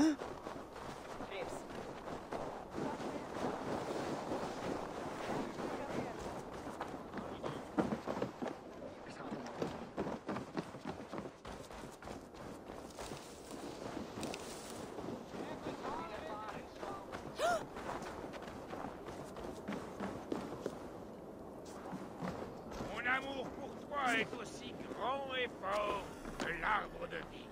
Mon amour pour toi est aussi grand et fort que l'arbre de vie.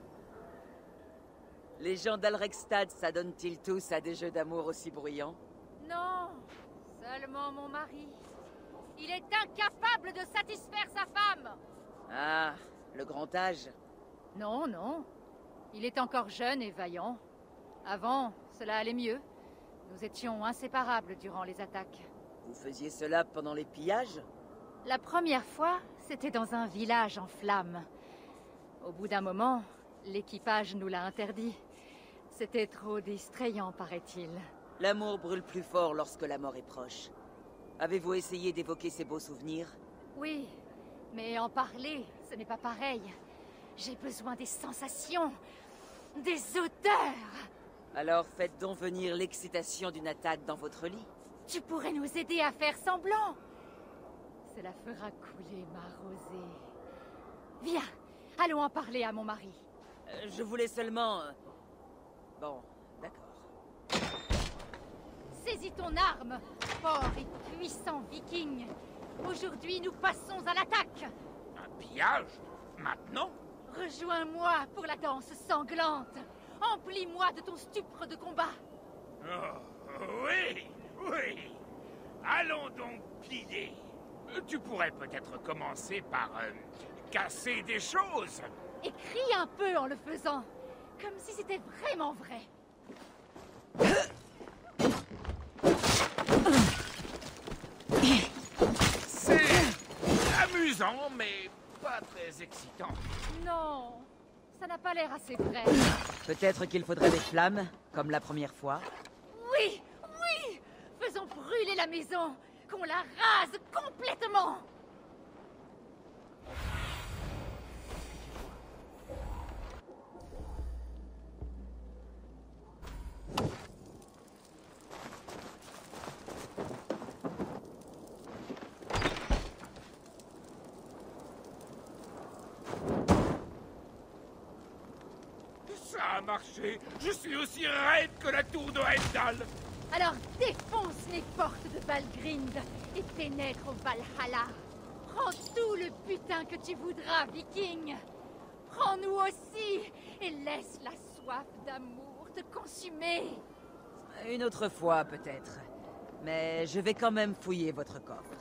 Les gens d'Alrekstad s'adonnent-ils tous à des jeux d'amour aussi bruyants? Non, seulement mon mari. Il est incapable de satisfaire sa femme. Ah, le grand âge. Non, non. Il est encore jeune et vaillant. Avant, cela allait mieux. Nous étions inséparables durant les attaques. Vous faisiez cela pendant les pillages? La première fois, c'était dans un village en flammes. Au bout d'un moment, l'équipage nous l'a interdit. C'était trop distrayant, paraît-il. L'amour brûle plus fort lorsque la mort est proche. Avez-vous essayé d'évoquer ces beaux souvenirs? Oui, mais en parler, ce n'est pas pareil. J'ai besoin des sensations, des odeurs. Alors faites donc venir l'excitation d'une attaque dans votre lit. Tu pourrais nous aider à faire semblant. Cela fera couler ma rosée. Viens, allons en parler à mon mari. Je voulais seulement... Bon, d'accord. Saisis ton arme, fort et puissant viking. Aujourd'hui, nous passons à l'attaque. Un pillage? Maintenant? Rejoins-moi pour la danse sanglante. Emplis-moi de ton stupre de combat. Oh, oui, oui. Allons donc piller. Tu pourrais peut-être commencer par casser des choses. Et crie un peu en le faisant, comme si c'était vraiment vrai. C'est amusant, mais pas très excitant. Non, ça n'a pas l'air assez vrai. Peut-être qu'il faudrait des flammes, comme la première fois. Oui, oui. Faisons brûler la maison, qu'on la rase complètement. Ça a marché. Je suis aussi raide que la tour de Heimdall. Alors défonce les portes de Valgrind et pénètre au Valhalla. Prends tout le butin que tu voudras, viking. Prends-nous aussi et laisse la soif d'amour te consumer. Une autre fois, peut-être. Mais je vais quand même fouiller votre coffre.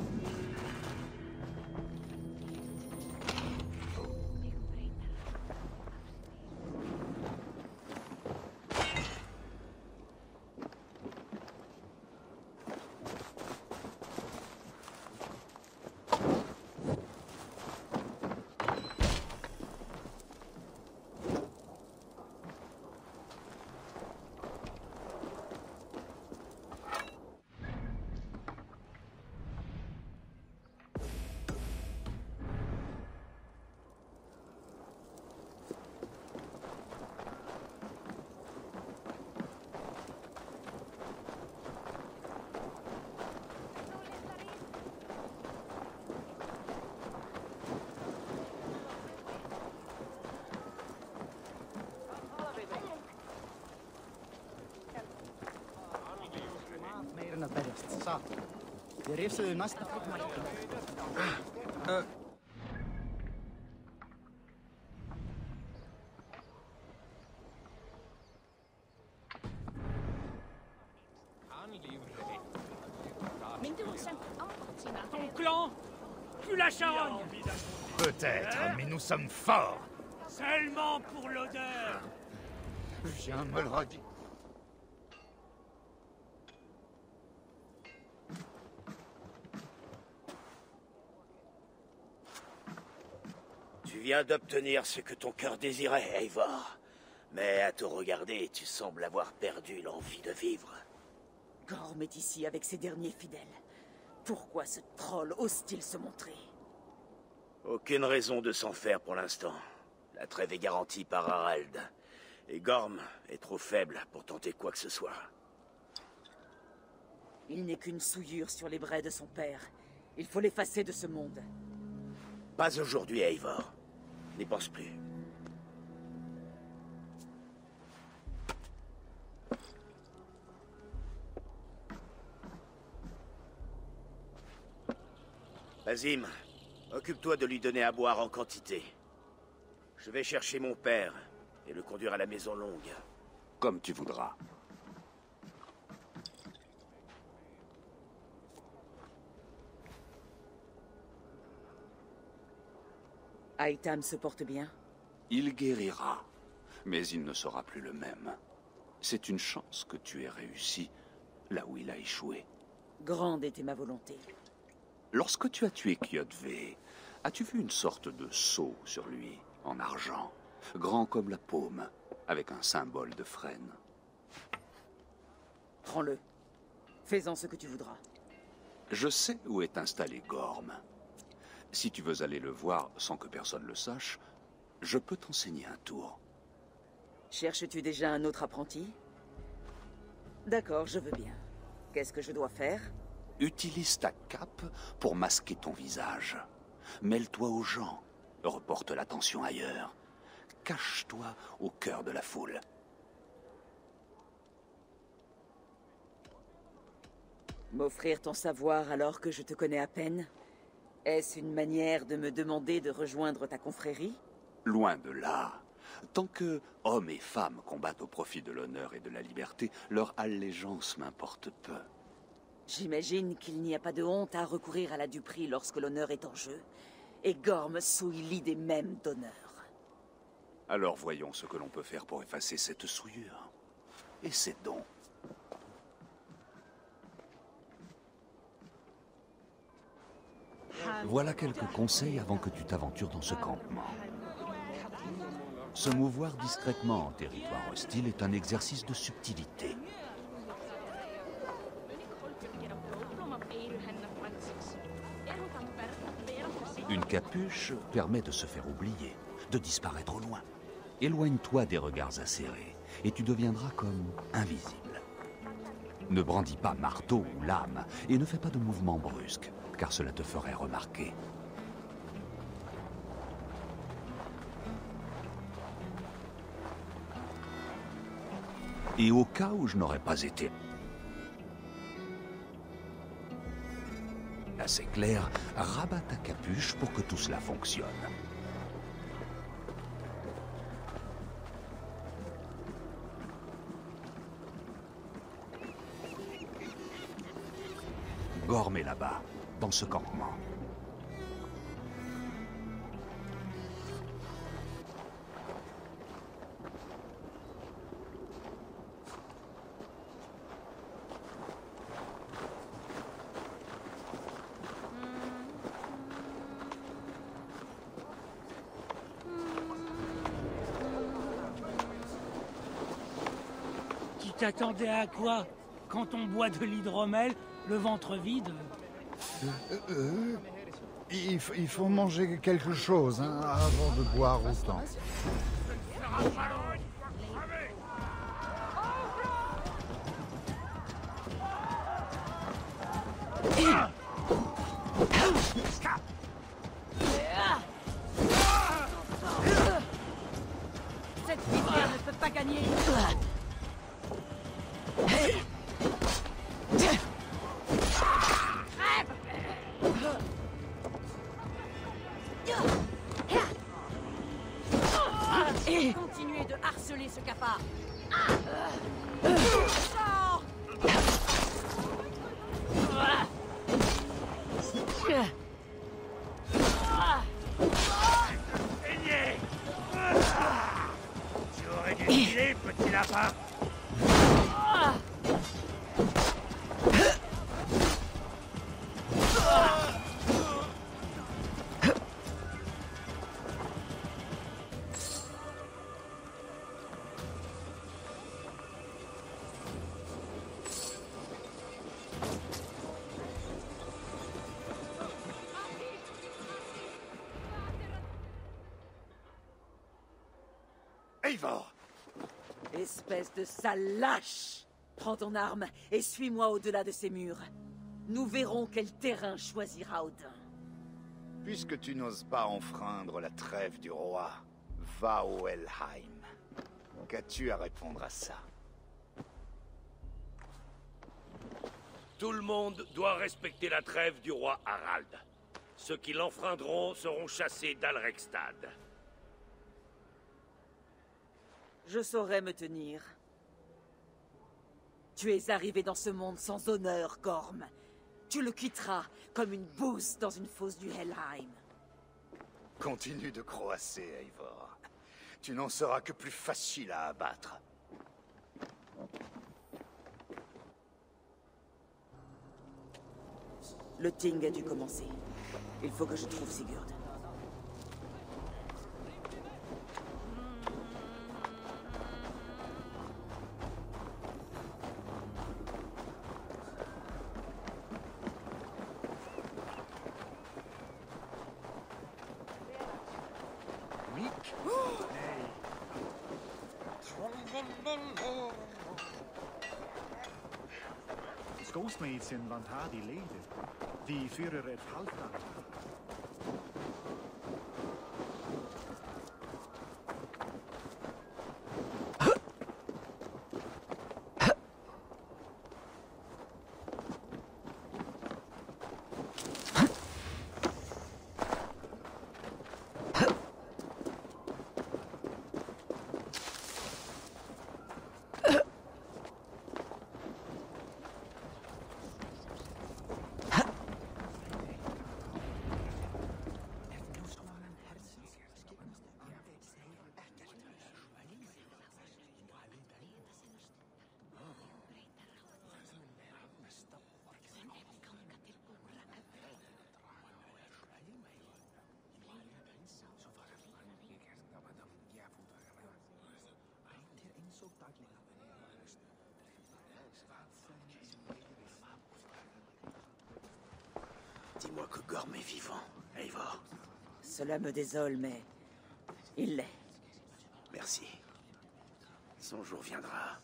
Meirinn að berjast, satt. Við rifsuðu næsta fólkmæltum. Ton clan? Tu la charognes? Peut-être, mais nous sommes forts. Seulement pour l'odeur. Viens me le redire. Tu viens d'obtenir ce que ton cœur désirait, Eivor. Mais à te regarder, tu sembles avoir perdu l'envie de vivre. Gorm est ici avec ses derniers fidèles. Pourquoi ce troll ose-t-il se montrer? Aucune raison de s'en faire pour l'instant. La trêve est garantie par Harald. Et Gorm est trop faible pour tenter quoi que ce soit. Il n'est qu'une souillure sur les brais de son père. Il faut l'effacer de ce monde. Pas aujourd'hui, Eivor. N'y pense plus. Azim, occupe-toi de lui donner à boire en quantité. Je vais chercher mon père et le conduire à la maison longue. Comme tu voudras. Aitam se porte bien? Il guérira, mais il ne sera plus le même. C'est une chance que tu aies réussi là où il a échoué. Grande était ma volonté. Lorsque tu as tué Kjotve, as-tu vu une sorte de sceau sur lui, en argent, grand comme la paume, avec un symbole de frêne? Prends-le. Fais-en ce que tu voudras. Je sais où est installé Gorm. Si tu veux aller le voir sans que personne le sache, je peux t'enseigner un tour. Cherches-tu déjà un autre apprenti? D'accord, je veux bien. Qu'est-ce que je dois faire? Utilise ta cape pour masquer ton visage. Mêle-toi aux gens. Reporte l'attention ailleurs. Cache-toi au cœur de la foule. M'offrir ton savoir alors que je te connais à peine? Est-ce une manière de me demander de rejoindre ta confrérie? Loin de là. Tant que hommes et femmes combattent au profit de l'honneur et de la liberté, leur allégeance m'importe peu. J'imagine qu'il n'y a pas de honte à recourir à la duperie lorsque l'honneur est en jeu. Et Gorm souille l'idée même d'honneur. Alors voyons ce que l'on peut faire pour effacer cette souillure. Et c'est donc. Voilà quelques conseils avant que tu t'aventures dans ce campement. Se mouvoir discrètement en territoire hostile est un exercice de subtilité. Une capuche permet de se faire oublier, de disparaître au loin. Éloigne-toi des regards acérés et tu deviendras comme invisible. Ne brandis pas marteau ou lame et ne fais pas de mouvements brusques, car cela te ferait remarquer. Et au cas où je n'aurais pas été assez clair, rabat ta capuche pour que tout cela fonctionne. Gorm est là-bas, dans ce campement. Tu t'attendais à quoi? Quand on boit de l'hydromel, le ventre vide? Il faut manger quelque chose hein, avant de boire autant. Cette rivière ne peut pas gagner. Continuez de harceler ce cafard. Sors! Aigné! Tu aurais dû filer, petit lapin! Eivor! Espèce de sale lâche! Prends ton arme et suis-moi au-delà de ces murs. Nous verrons quel terrain choisira Odin. Puisque tu n'oses pas enfreindre la trêve du roi, va au Helheim. Qu'as-tu à répondre à ça? Tout le monde doit respecter la trêve du roi Harald. Ceux qui l'enfreindront seront chassés d'Alrekstad. Je saurai me tenir. Tu es arrivé dans ce monde sans honneur, Gorm. Tu le quitteras comme une bouse dans une fosse du Helheim. Continue de croasser, Eivor. Tu n'en seras que plus facile à abattre. Le Ting a dû commencer. Il faut que je trouve Sigurd. Skosmedsen Vantardi levde. De führer et Halfdan. Dis-moi que Gorm est vivant, Eivor. Cela me désole, mais... il l'est. Merci. Son jour viendra.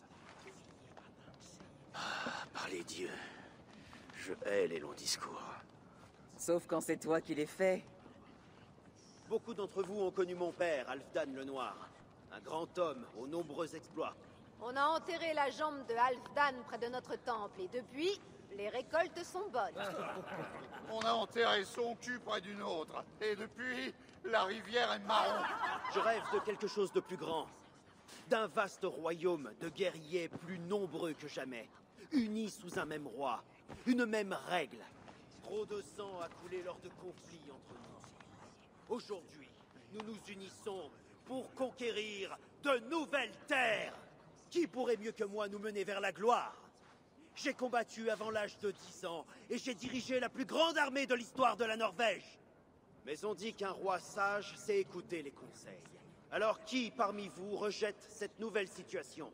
Ah, par les dieux. Je hais les longs discours. Sauf quand c'est toi qui les fais. Beaucoup d'entre vous ont connu mon père, Halfdan le Noir. Un grand homme aux nombreux exploits. On a enterré la jambe de Halfdan près de notre temple et depuis, les récoltes sont bonnes. On a enterré son cul près d'une autre. Et depuis, la rivière est marron. Je rêve de quelque chose de plus grand. D'un vaste royaume de guerriers plus nombreux que jamais. Unis sous un même roi. Une même règle. Trop de sang a coulé lors de conflits entre nous. Aujourd'hui, nous nous unissons pour conquérir de nouvelles terres. Qui pourrait mieux que moi nous mener vers la gloire? J'ai combattu avant l'âge de 10 ans et j'ai dirigé la plus grande armée de l'histoire de la Norvège. Mais on dit qu'un roi sage sait écouter les conseils. Alors qui parmi vous rejette cette nouvelle situation?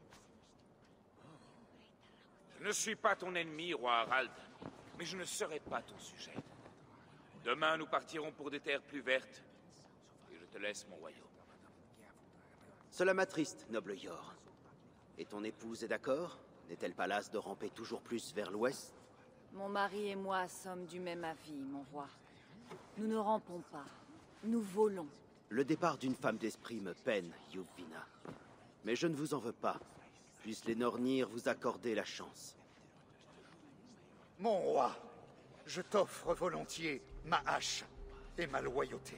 Je ne suis pas ton ennemi, roi Harald, mais je ne serai pas ton sujet. Demain, nous partirons pour des terres plus vertes, et je te laisse mon royaume. Cela m'attriste, noble Yor. Et ton épouse est d'accord? N'est-elle pas lasse de ramper toujours plus vers l'ouest? Mon mari et moi sommes du même avis, mon roi. Nous ne rampons pas. Nous volons. Le départ d'une femme d'esprit me peine, Yuvina. Mais je ne vous en veux pas. Puissent les Nornir vous accorder la chance. Mon roi, je t'offre volontiers ma hache et ma loyauté.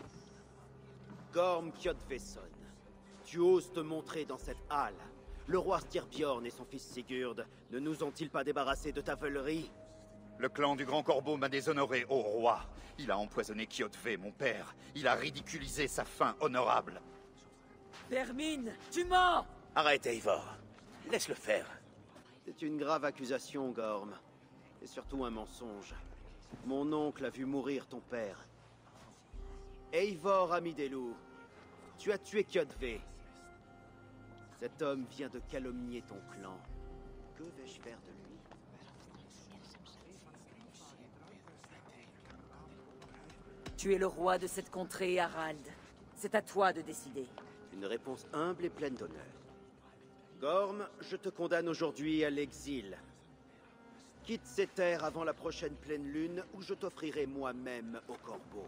Gorm Kjodveson, tu oses te montrer dans cette halle. Le roi Styrbjorn et son fils Sigurd ne nous ont-ils pas débarrassés de ta veulerie? Le clan du Grand Corbeau m'a déshonoré, ô roi. Il a empoisonné Kjotve, mon père. Il a ridiculisé sa fin honorable. Vermine, tu mens! Arrête, Eivor. Laisse-le faire. C'est une grave accusation, Gorm. Et surtout un mensonge. Mon oncle a vu mourir ton père. Eivor Amidelu, tu as tué Kjotve. Cet homme vient de calomnier ton clan. Que vais-je faire de lui? Tu es le roi de cette contrée, Harald. C'est à toi de décider. Une réponse humble et pleine d'honneur. Gorm, je te condamne aujourd'hui à l'exil. Quitte ces terres avant la prochaine pleine lune, où je t'offrirai moi-même au corbeau.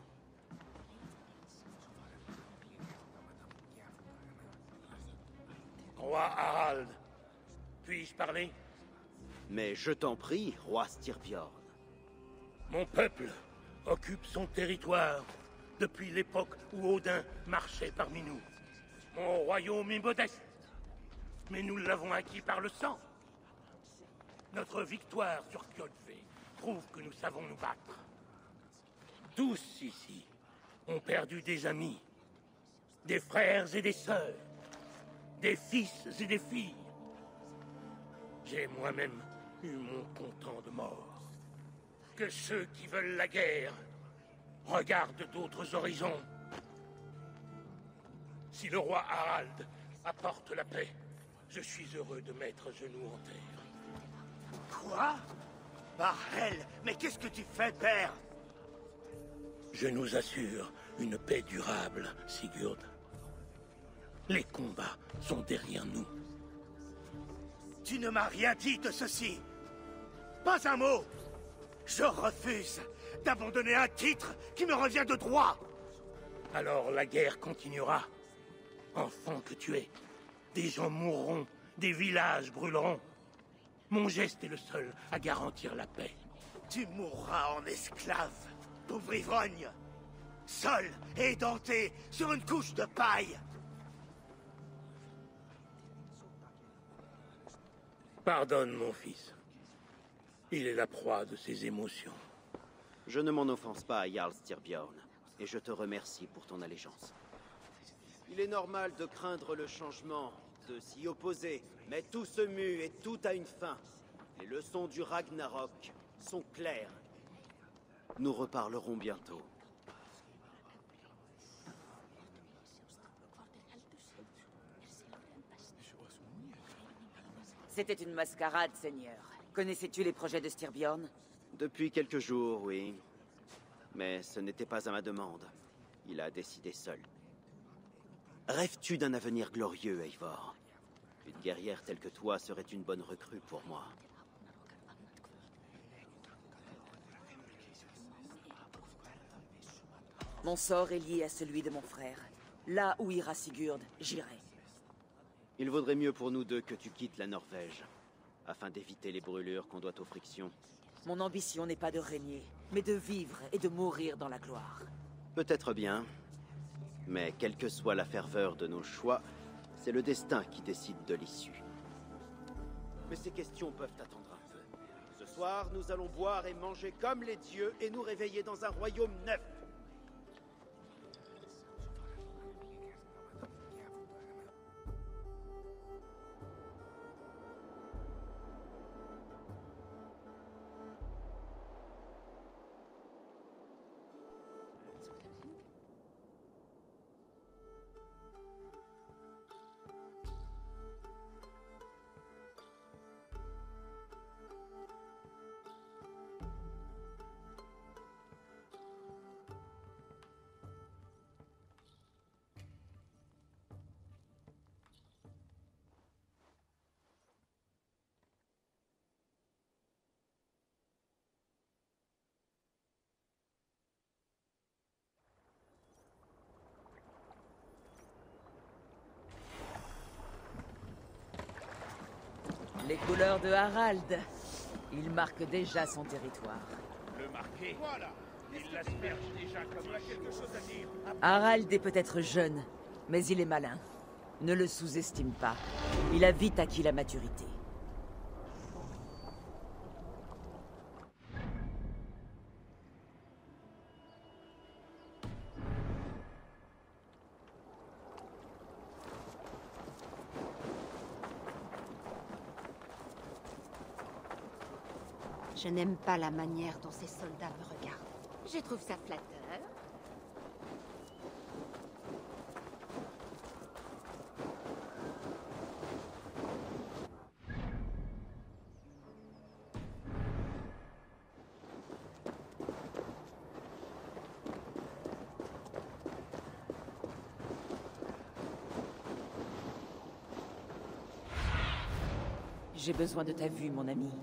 Roi Harald, puis-je parler? Mais je t'en prie, roi Styrbjorn. Mon peuple occupe son territoire depuis l'époque où Odin marchait parmi nous. Mon royaume est modeste, mais nous l'avons acquis par le sang. Notre victoire sur Kjolve prouve que nous savons nous battre. Tous ici ont perdu des amis, des frères et des sœurs, des fils et des filles. J'ai moi-même eu mon comptant de mort. Que ceux qui veulent la guerre regardent d'autres horizons. Si le roi Harald apporte la paix, je suis heureux de mettre genoux en terre. Quoi? Par elle, mais qu'est-ce que tu fais, père? Je nous assure une paix durable, Sigurd. Les combats sont derrière nous. Tu ne m'as rien dit de ceci. Pas un mot. Je refuse d'abandonner un titre qui me revient de droit. Alors la guerre continuera. Enfant que tu es, des gens mourront, des villages brûleront. Mon geste est le seul à garantir la paix. Tu mourras en esclave, pauvre ivrogne. Seul et édenté sur une couche de paille. Pardonne, mon fils. Il est la proie de ses émotions. Je ne m'en offense pas à Jarl Styrbjorn, et je te remercie pour ton allégeance. Il est normal de craindre le changement, de s'y opposer, mais tout se mue et tout a une fin. Les leçons du Ragnarok sont claires. Nous reparlerons bientôt. C'était une mascarade, Seigneur. Connaissais-tu les projets de Styrbjorn? Depuis quelques jours, oui. Mais ce n'était pas à ma demande. Il a décidé seul. Rêves-tu d'un avenir glorieux, Eivor? Une guerrière telle que toi serait une bonne recrue pour moi. Mon sort est lié à celui de mon frère. Là où ira Sigurd, j'irai. Il vaudrait mieux pour nous deux que tu quittes la Norvège, afin d'éviter les brûlures qu'on doit aux frictions. Mon ambition n'est pas de régner, mais de vivre et de mourir dans la gloire. Peut-être bien, mais quelle que soit la ferveur de nos choix, c'est le destin qui décide de l'issue. Mais ces questions peuvent attendre un peu. Ce soir, nous allons boire et manger comme les dieux et nous réveiller dans un royaume neuf. Les couleurs de Harald. Il marque déjà son territoire. Le marquer. Voilà. Il l'asperge déjà comme il a quelque chose à dire. Harald est peut-être jeune, mais il est malin. Ne le sous-estime pas. Il a vite acquis la maturité. Je n'aime pas la manière dont ces soldats me regardent. Je trouve ça flatteur. J'ai besoin de ta vue, mon ami.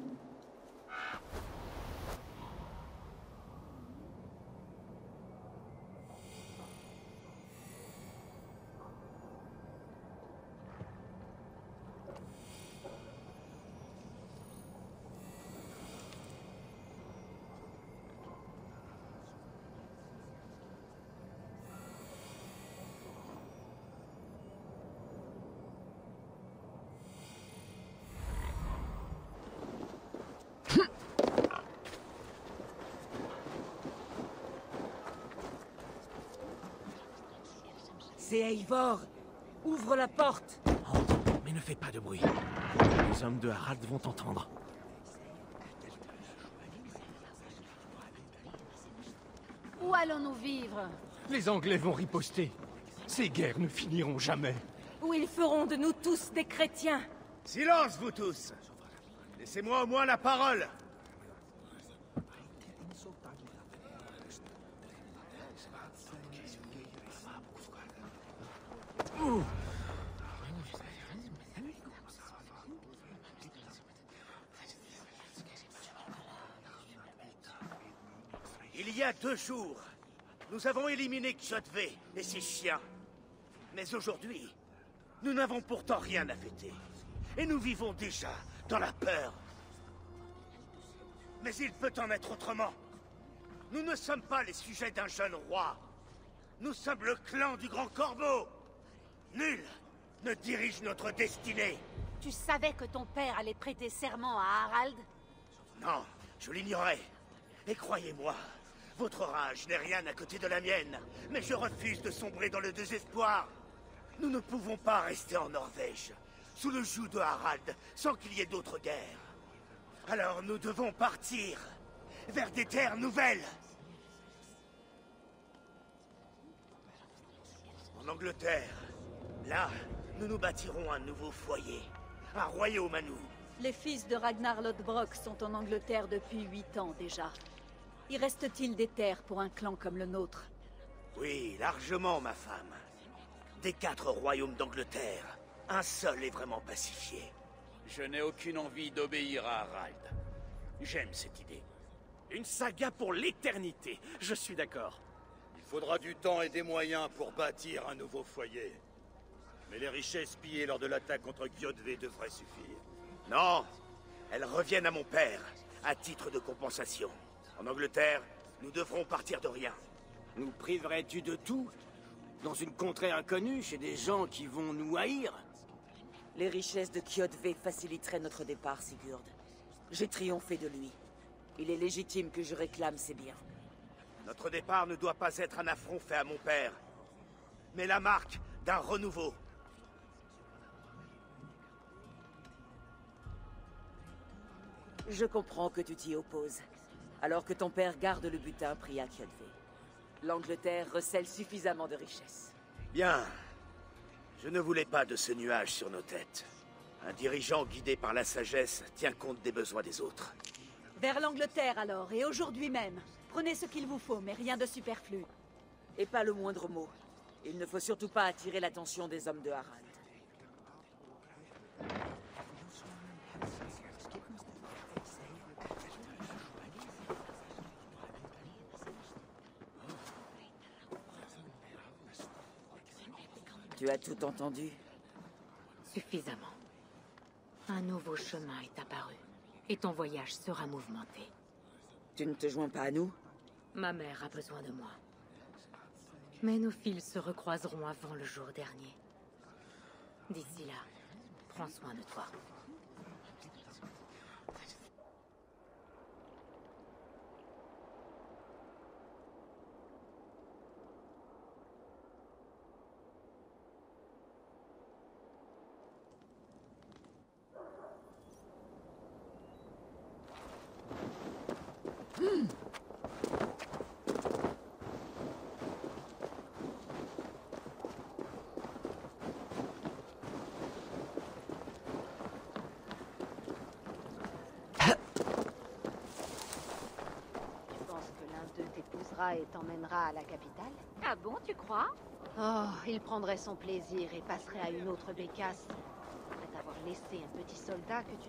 C'est Eivor. Ouvre la porte. Entre, mais ne fais pas de bruit. Les hommes de Harald vont t'entendre. Où allons-nous vivre? Les Anglais vont riposter. Ces guerres ne finiront jamais. Où ils feront de nous tous des chrétiens. Silence, vous tous! Laissez-moi au moins la parole! Il y a 2 jours, nous avons éliminé Kjotve et ses chiens. Mais aujourd'hui, nous n'avons pourtant rien à fêter. Et nous vivons déjà dans la peur. Mais il peut en être autrement. Nous ne sommes pas les sujets d'un jeune roi. Nous sommes le clan du Grand Corbeau. Nul ne dirige notre destinée. Tu savais que ton père allait prêter serment à Harald? Non, je l'ignorais. Et croyez-moi, votre rage n'est rien à côté de la mienne. Mais je refuse de sombrer dans le désespoir. Nous ne pouvons pas rester en Norvège, sous le joug de Harald, sans qu'il y ait d'autres guerres. Alors nous devons partir vers des terres nouvelles. En Angleterre, là, nous nous bâtirons un nouveau foyer, un royaume à nous. Les fils de Ragnar Lodbrok sont en Angleterre depuis 8 ans déjà. Y reste-t-il des terres pour un clan comme le nôtre? Oui, largement, ma femme. Des 4 royaumes d'Angleterre, un seul est vraiment pacifié. Je n'ai aucune envie d'obéir à Harald. J'aime cette idée. Une saga pour l'éternité, je suis d'accord. Il faudra du temps et des moyens pour bâtir un nouveau foyer. Mais les richesses pillées lors de l'attaque contre Kjotve devraient suffire. Non, elles reviennent à mon père, à titre de compensation. En Angleterre, nous devrons partir de rien. Nous priverais-tu de tout? Dans une contrée inconnue, chez des gens qui vont nous haïr? Les richesses de Kjotve faciliteraient notre départ, Sigurd. J'ai triomphé de lui. Il est légitime que je réclame ses biens. Notre départ ne doit pas être un affront fait à mon père, mais la marque d'un renouveau. Je comprends que tu t'y opposes, alors que ton père garde le butin pris à Kjotve. L'Angleterre recèle suffisamment de richesses. Bien. Je ne voulais pas de ce nuage sur nos têtes. Un dirigeant guidé par la sagesse tient compte des besoins des autres. Vers l'Angleterre alors, et aujourd'hui même. Prenez ce qu'il vous faut, mais rien de superflu. Et pas le moindre mot. Il ne faut surtout pas attirer l'attention des hommes de Harald. Tu as tout entendu? Suffisamment. Un nouveau chemin est apparu, et ton voyage sera mouvementé. Tu ne te joins pas à nous? Ma mère a besoin de moi. Mais nos fils se recroiseront avant le jour dernier. D'ici là, prends soin de toi. Et t'emmènera à la capitale? Ah bon, tu crois? Oh, il prendrait son plaisir et passerait à une autre bécasse, après t'avoir laissé un petit soldat que tu...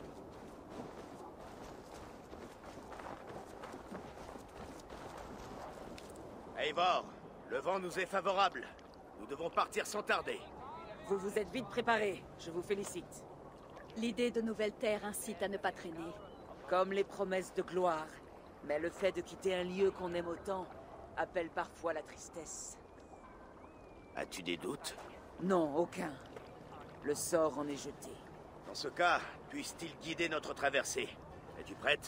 Eivor, le vent nous est favorable. Nous devons partir sans tarder. Vous vous êtes vite préparés, je vous félicite. L'idée de nouvelles terres incite à ne pas traîner. Comme les promesses de gloire. Mais le fait de quitter un lieu qu'on aime autant appelle parfois la tristesse. As-tu des doutes? Non, aucun. Le sort en est jeté. Dans ce cas, puisse-t-il guider notre traversée? Es-tu prête?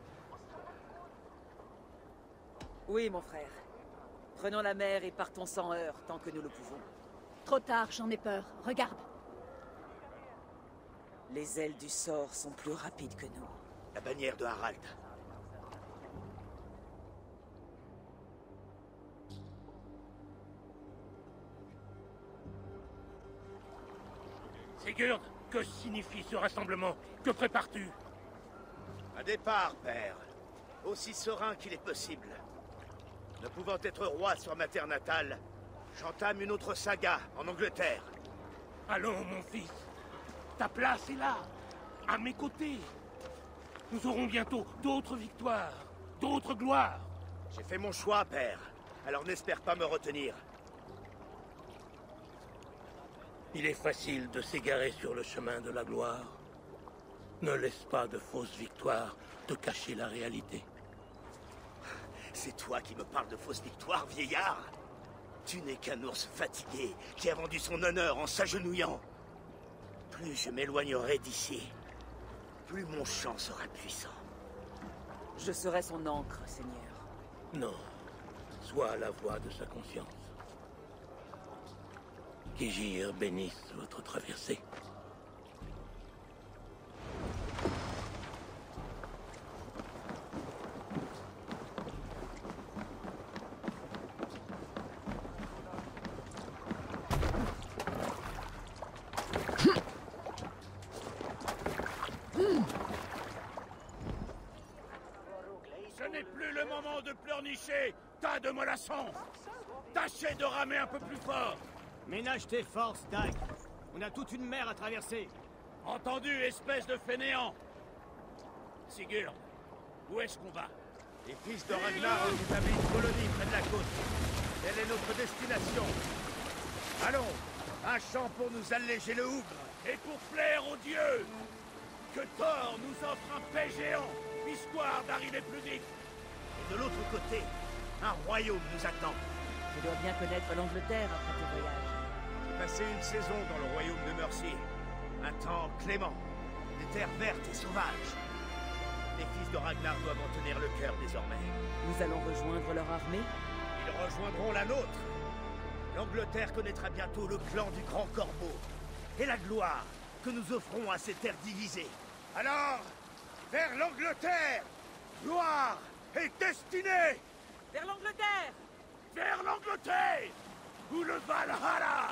Oui, mon frère. Prenons la mer et partons sans heurts tant que nous le pouvons. Trop tard, j'en ai peur. Regarde. Les ailes du sort sont plus rapides que nous. La bannière de Harald. Sigurd, que signifie ce rassemblement? Que prépares-tu? Un départ, père. Aussi serein qu'il est possible. Ne pouvant être roi sur ma terre natale, j'entame une autre saga en Angleterre. Allons, mon fils. Ta place est là, à mes côtés. Nous aurons bientôt d'autres victoires, d'autres gloires. J'ai fait mon choix, père. Alors n'espère pas me retenir. Il est facile de s'égarer sur le chemin de la gloire. Ne laisse pas de fausses victoires te cacher la réalité. C'est toi qui me parles de fausses victoires, vieillard? Tu n'es qu'un ours fatigué qui a vendu son honneur en s'agenouillant. Plus je m'éloignerai d'ici, plus mon chant sera puissant. Je serai son ancre, Seigneur. Non, sois la voix de sa conscience. Qu'Égir bénisse votre traversée. Ce n'est plus le moment de pleurnicher, tas de mollassons. Tâchez de ramer un peu plus fort. Ménage tes forces, Dag. On a toute une mer à traverser. Entendu, espèce de fainéant. Sigurd, où est-ce qu'on va? Les fils de Ragnar ont établi une colonie près de la côte. Telle est notre destination. Allons, un chant pour nous alléger le hougre. Et pour plaire aux dieux, que Thor nous offre un paix géant, histoire d'arriver plus vite. Et de l'autre côté, un royaume nous attend. Tu dois bien connaître l'Angleterre après tes voyages. J'ai passé une saison dans le royaume de Mercy. Un temps clément, des terres vertes et sauvages. Les fils de Ragnar doivent en tenir le cœur désormais. Nous allons rejoindre leur armée? Ils rejoindront la nôtre. L'Angleterre connaîtra bientôt le clan du Grand Corbeau et la gloire que nous offrons à ces terres divisées. Alors, vers l'Angleterre, gloire et destinée! Vers l'Angleterre! Vers l'Angleterre! Ou le Valhalla!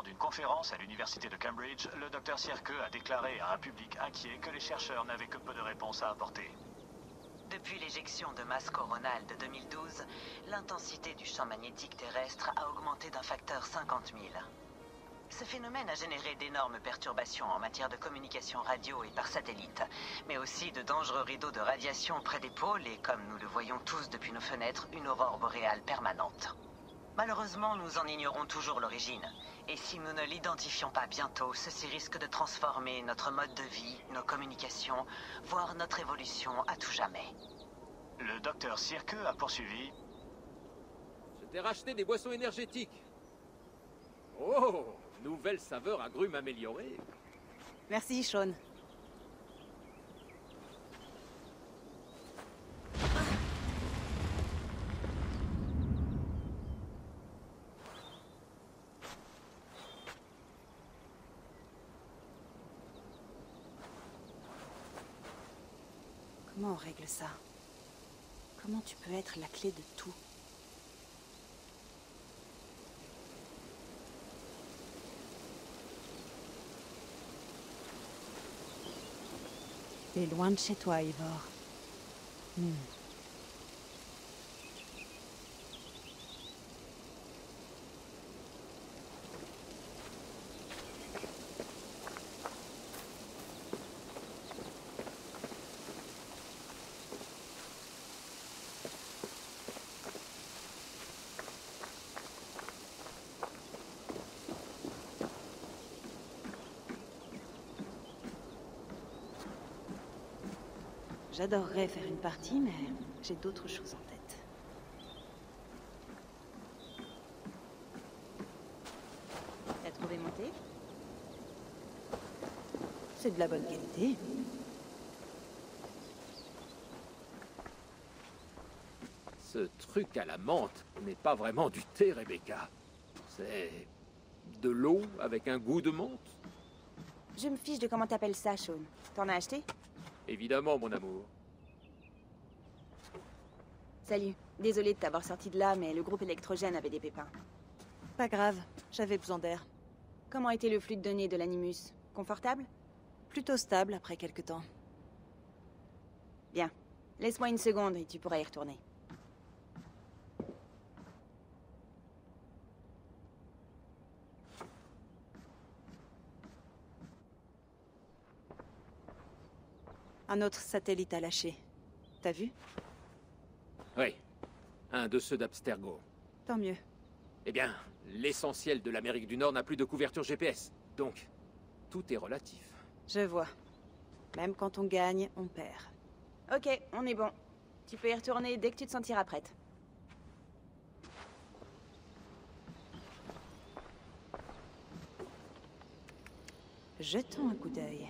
Lors d'une conférence à l'université de Cambridge, le docteur Sierke a déclaré à un public inquiet que les chercheurs n'avaient que peu de réponses à apporter. Depuis l'éjection de masse coronale de 2012, l'intensité du champ magnétique terrestre a augmenté d'un facteur 50 000. Ce phénomène a généré d'énormes perturbations en matière de communication radio et par satellite, mais aussi de dangereux rideaux de radiation près des pôles et, comme nous le voyons tous depuis nos fenêtres, une aurore boréale permanente. Malheureusement, nous en ignorons toujours l'origine, et si nous ne l'identifions pas bientôt, ceci risque de transformer notre mode de vie, nos communications, voire notre évolution à tout jamais. Le docteur Sierke a poursuivi. Je t'ai racheté des boissons énergétiques. Oh, nouvelle saveur agrumes améliorée. Merci, Sean. Comment on règle ça? Comment tu peux être la clé de tout? T'es loin de chez toi, Ivor. J'adorerais faire une partie, mais j'ai d'autres choses en tête. T'as trouvé mon thé? C'est de la bonne qualité. Ce truc à la menthe n'est pas vraiment du thé, Rebecca. C'est de l'eau avec un goût de menthe. Je me fiche de comment t'appelles ça, Sean. T'en as acheté? Évidemment, mon amour. Salut. Désolée de t'avoir sorti de là, mais le groupe électrogène avait des pépins. Pas grave, j'avais besoin d'air. Comment était le flux de données de l'Animus? Confortable? Plutôt stable après quelque temps. Bien. Laisse-moi une seconde et tu pourras y retourner. Un autre satellite a lâché. T'as vu? Oui. Un de ceux d'Abstergo. Tant mieux. Eh bien, l'essentiel de l'Amérique du Nord n'a plus de couverture GPS. Donc, tout est relatif. Je vois. Même quand on gagne, on perd. Ok, on est bon. Tu peux y retourner dès que tu te sentiras prête. Jetons un coup d'œil.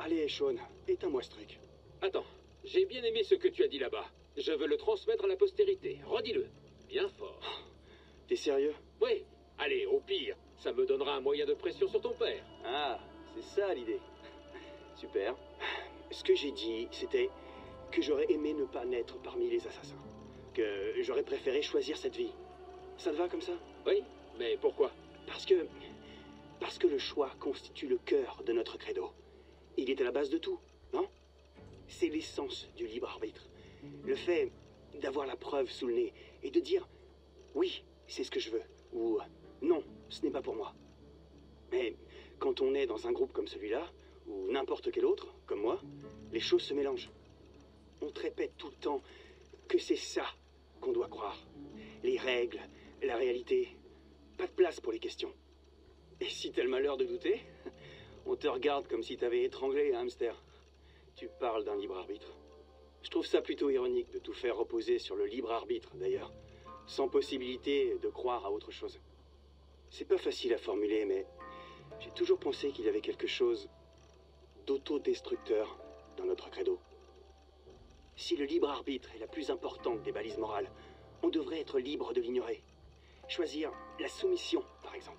Allez, Sean, éteins-moi ce truc. Attends, j'ai bien aimé ce que tu as dit là-bas. Je veux le transmettre à la postérité. Redis-le. Bien fort. T'es sérieux? Oui. Allez, au pire, ça me donnera un moyen de pression sur ton père. Ah, c'est ça l'idée. Super. Ce que j'ai dit, c'était que j'aurais aimé ne pas naître parmi les assassins. Que j'aurais préféré choisir cette vie. Ça te va comme ça? Oui, mais pourquoi? Parce que le choix constitue le cœur de notre credo. Il est à la base de tout, non? C'est l'essence du libre arbitre. Le fait d'avoir la preuve sous le nez et de dire « oui, c'est ce que je veux » ou « non, ce n'est pas pour moi ». Mais quand on est dans un groupe comme celui-là, ou n'importe quel autre, comme moi, les choses se mélangent. On te répète tout le temps que c'est ça qu'on doit croire. Les règles, la réalité, pas de place pour les questions. Et si t'as le malheur de douter, on te regarde comme si t'avais étranglé un hamster. Tu parles d'un libre arbitre. Je trouve ça plutôt ironique de tout faire reposer sur le libre arbitre, d'ailleurs, sans possibilité de croire à autre chose. C'est pas facile à formuler, mais j'ai toujours pensé qu'il y avait quelque chose d'autodestructeur dans notre credo. Si le libre arbitre est la plus importante des balises morales, on devrait être libre de l'ignorer. Choisir la soumission, par exemple.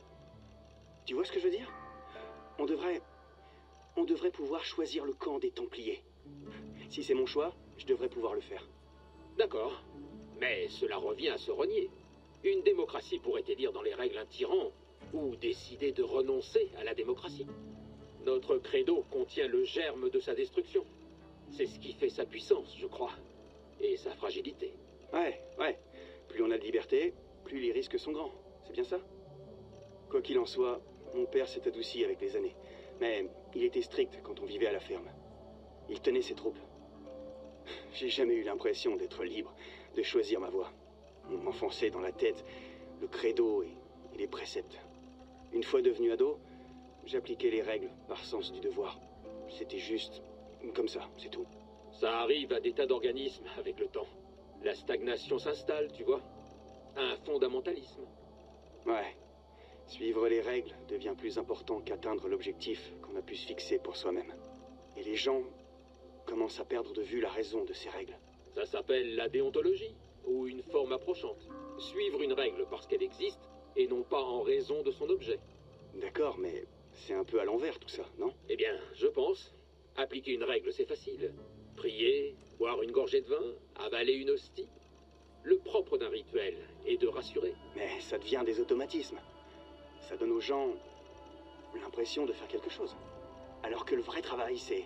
Tu vois ce que je veux dire? On devrait pouvoir choisir le camp des Templiers. Si c'est mon choix, je devrais pouvoir le faire. D'accord. Mais cela revient à se renier. Une démocratie pourrait élire dans les règles un tyran, ou décider de renoncer à la démocratie. Notre credo contient le germe de sa destruction. C'est ce qui fait sa puissance, je crois. Et sa fragilité. Ouais. Plus on a de liberté, plus les risques sont grands. C'est bien ça? Quoi qu'il en soit, mon père s'est adouci avec les années. Mais il était strict quand on vivait à la ferme. Il tenait ses troupes. J'ai jamais eu l'impression d'être libre, de choisir ma voie. On m'enfonçait dans la tête le credo et les préceptes. Une fois devenu ado, j'appliquais les règles par sens du devoir. C'était juste comme ça, c'est tout. Ça arrive à des tas d'organismes avec le temps. La stagnation s'installe, tu vois. Un fondamentalisme. Ouais. Suivre les règles devient plus important qu'atteindre l'objectif qu'on a pu se fixer pour soi-même. Et les gens commencent à perdre de vue la raison de ces règles. Ça s'appelle la déontologie, ou une forme approchante. Suivre une règle parce qu'elle existe, et non pas en raison de son objet. D'accord, mais c'est un peu à l'envers tout ça, non? Eh bien, je pense. Appliquer une règle, c'est facile. Prier, boire une gorgée de vin, avaler une hostie. Le propre d'un rituel est de rassurer. Mais ça devient des automatismes. Ça donne aux gens l'impression de faire quelque chose. Alors que le vrai travail, c'est,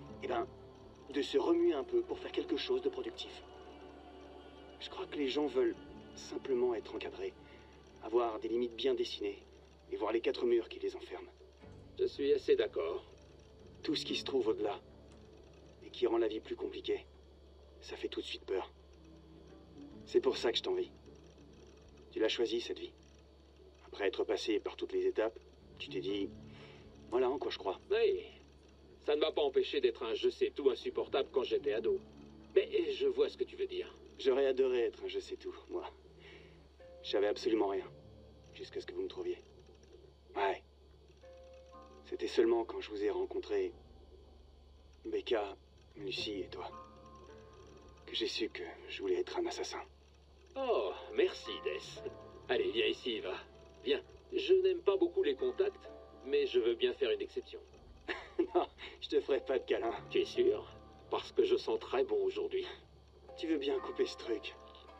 de se remuer un peu pour faire quelque chose de productif. Je crois que les gens veulent simplement être encadrés, avoir des limites bien dessinées, et voir les 4 murs qui les enferment. Je suis assez d'accord. Tout ce qui se trouve au-delà, et qui rend la vie plus compliquée, ça fait tout de suite peur. C'est pour ça que je t'envie. Tu l'as choisi, cette vie. Après être passé par toutes les étapes, tu t'es dit, voilà en quoi je crois. Oui, ça ne m'a pas empêché d'être un je-sais-tout insupportable quand j'étais ado. Mais je vois ce que tu veux dire. J'aurais adoré être un je-sais-tout, moi. Je savais absolument rien, jusqu'à ce que vous me trouviez. Ouais. C'était seulement quand je vous ai rencontré, Becca, Lucie et toi, que j'ai su que je voulais être un assassin. Oh, merci, Des. Allez, viens ici, va. Viens. Je n'aime pas beaucoup les contacts, mais je veux bien faire une exception. Non, je te ferai pas de câlin. Tu es sûr? Parce que je sens très bon aujourd'hui. Tu veux bien couper ce truc?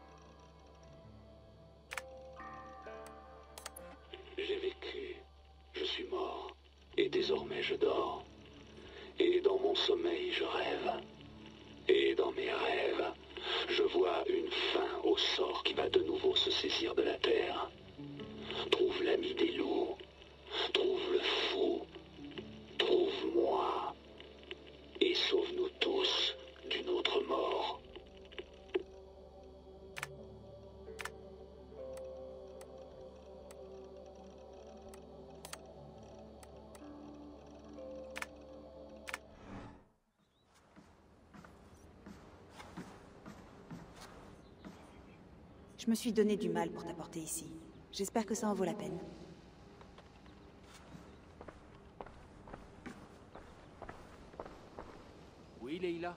J'ai vécu, je suis mort, et désormais je dors. Et dans mon sommeil je rêve. Et dans mes rêves, je vois une fin au sort qui va de nouveau se saisir de la terre. Trouve l'ami des loups, trouve le fou, trouve-moi, et sauve-nous tous d'une autre mort. Je me suis donné du mal pour t'apporter ici. J'espère que ça en vaut la peine. Leila?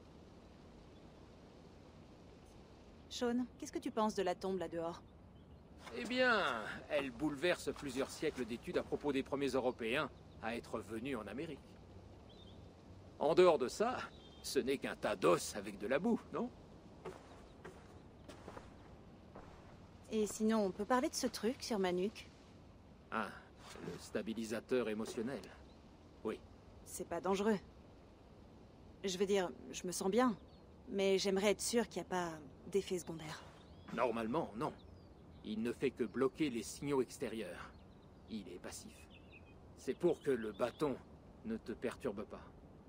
Sean, qu'est-ce que tu penses de la tombe là dehors? Eh bien, elle bouleverse plusieurs siècles d'études à propos des premiers Européens à être venus en Amérique. En dehors de ça, ce n'est qu'un tas d'os avec de la boue, non? Et sinon, on peut parler de ce truc sur ma nuque? Ah, le stabilisateur émotionnel. Oui. C'est pas dangereux. Je veux dire, je me sens bien, mais j'aimerais être sûr qu'il n'y a pas d'effet secondaire. Normalement, non. Il ne fait que bloquer les signaux extérieurs. Il est passif. C'est pour que le bâton ne te perturbe pas.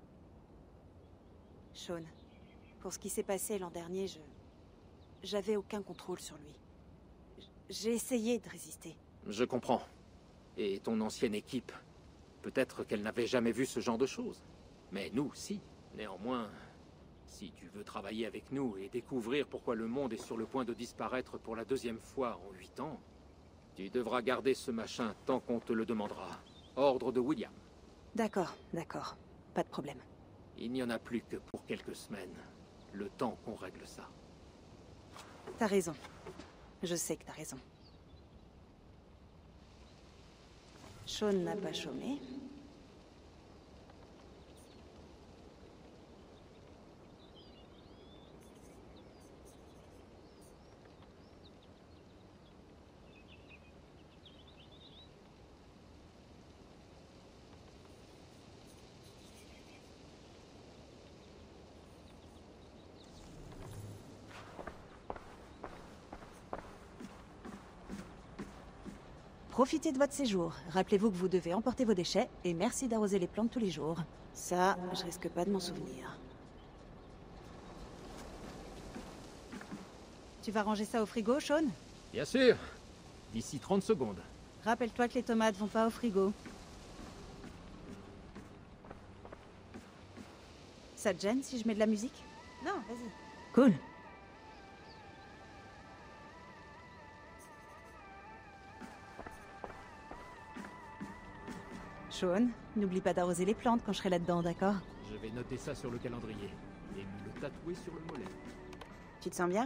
Sean, pour ce qui s'est passé l'an dernier, j'avais aucun contrôle sur lui. J'ai essayé de résister. Je comprends. Et ton ancienne équipe, peut-être qu'elle n'avait jamais vu ce genre de choses. Mais nous, si. Néanmoins, si tu veux travailler avec nous et découvrir pourquoi le monde est sur le point de disparaître pour la deuxième fois en 8 ans, tu devras garder ce machin tant qu'on te le demandera. Ordre de William. D'accord, d'accord. Pas de problème. Il n'y en a plus que pour quelques semaines. Le temps qu'on règle ça. T'as raison. Je sais que t'as raison. Sean n'a pas chômé. Profitez de votre séjour. Rappelez-vous que vous devez emporter vos déchets et merci d'arroser les plantes tous les jours. Ça, je risque pas de m'en souvenir. Tu vas ranger ça au frigo, Sean? Bien sûr. D'ici 30 secondes. Rappelle-toi que les tomates vont pas au frigo. Ça te gêne si je mets de la musique? Non, vas-y. Cool. Sean, n'oublie pas d'arroser les plantes quand je serai là-dedans, d'accord? Je vais noter ça sur le calendrier et me le tatouer sur le mollet. Tu te sens bien?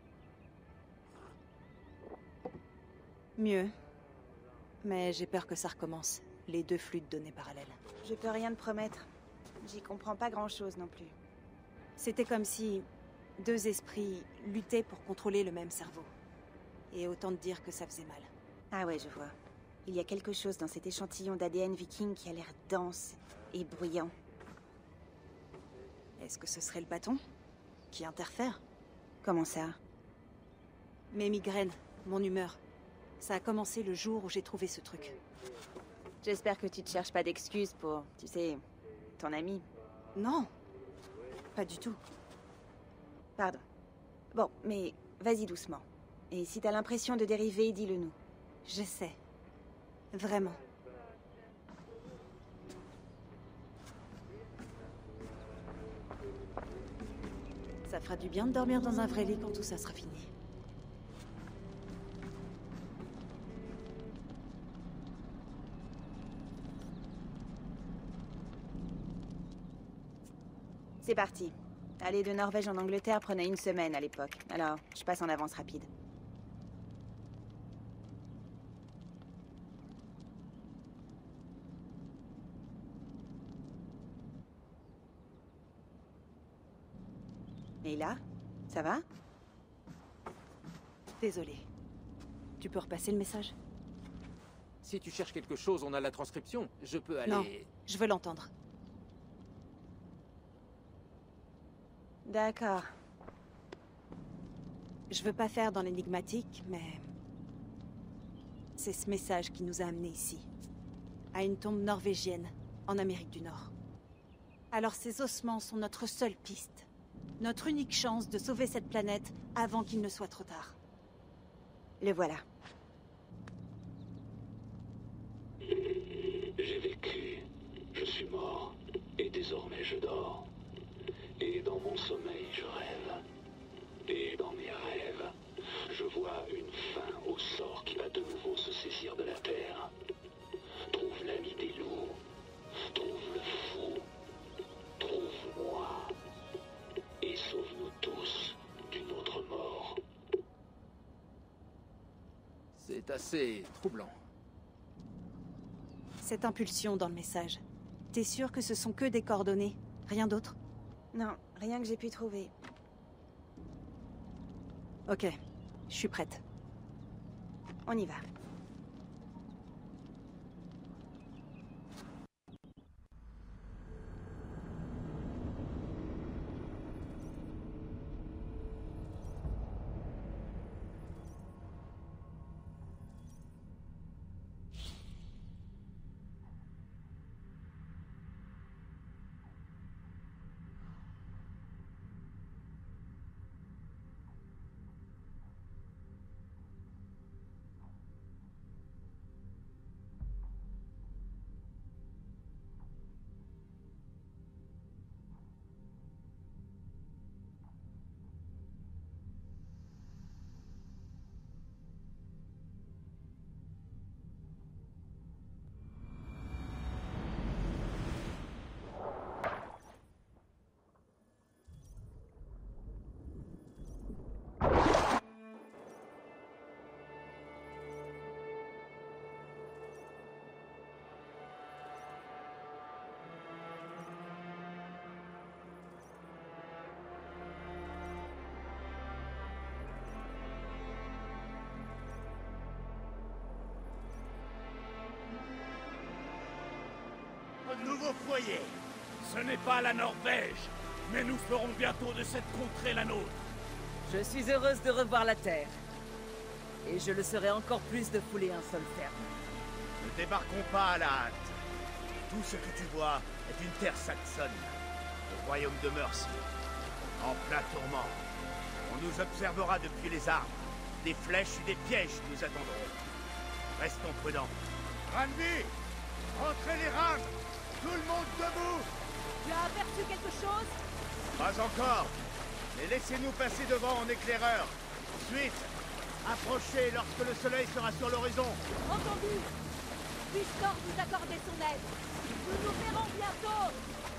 Mieux. Mais j'ai peur que ça recommence. Les deux flûtes données parallèles. Je peux rien te promettre. J'y comprends pas grand-chose non plus. C'était comme si deux esprits luttaient pour contrôler le même cerveau. Et autant te dire que ça faisait mal. Ah ouais, je vois. Il y a quelque chose dans cet échantillon d'ADN viking qui a l'air dense et bruyant. Est-ce que ce serait le bâton qui interfère? Comment ça? Mes migraines, mon humeur. Ça a commencé le jour où j'ai trouvé ce truc. J'espère que tu te cherches pas d'excuses pour, tu sais, ton ami. Non, pas du tout. Pardon. Bon, mais vas-y doucement. Et si t'as l'impression de dériver, dis-le nous. Je sais. Vraiment. Ça fera du bien de dormir dans un vrai lit quand tout ça sera fini. C'est parti. Aller de Norvège en Angleterre prenait 1 semaine à l'époque. Alors, je passe en avance rapide. Et là, ça va? Désolé. Tu peux repasser le message? Si tu cherches quelque chose, on a la transcription. Je peux aller... Non, je veux l'entendre. D'accord. Je veux pas faire dans l'énigmatique, mais... c'est ce message qui nous a amenés ici. À une tombe norvégienne, en Amérique du Nord. Alors ces ossements sont notre seule piste. Notre unique chance de sauver cette planète avant qu'il ne soit trop tard. Le voilà. J'ai vécu, je suis mort, et désormais je dors. Et dans mon sommeil, je rêve. Et dans mes rêves, je vois une fin au sort qui va de nouveau se saisir de la Terre. Trouve l'ami des loups. Trouve le fou. Trouve-moi. C'est assez troublant. Cette impulsion dans le message. T'es sûr que ce sont que des coordonnées? Rien d'autre? Non, rien que j'ai pu trouver. Ok, je suis prête. On y va. Un nouveau foyer. Ce n'est pas la Norvège, mais nous ferons bientôt de cette contrée la nôtre. Je suis heureuse de revoir la Terre. Et je le serai encore plus de fouler un sol ferme. Ne débarquons pas à la hâte. Tout ce que tu vois est une terre saxonne, le royaume de Mercy, en plein tourment. On nous observera depuis les arbres. Des flèches et des pièges nous attendront. Restons prudents. Randy, rentrez les rames. Tout le monde debout. Tu as aperçu quelque chose? Pas encore. Mais laissez-nous passer devant en éclaireur. Ensuite, approchez lorsque le soleil sera sur l'horizon. Entendu. Puisse Thor nous accorder son aide. Nous nous verrons bientôt.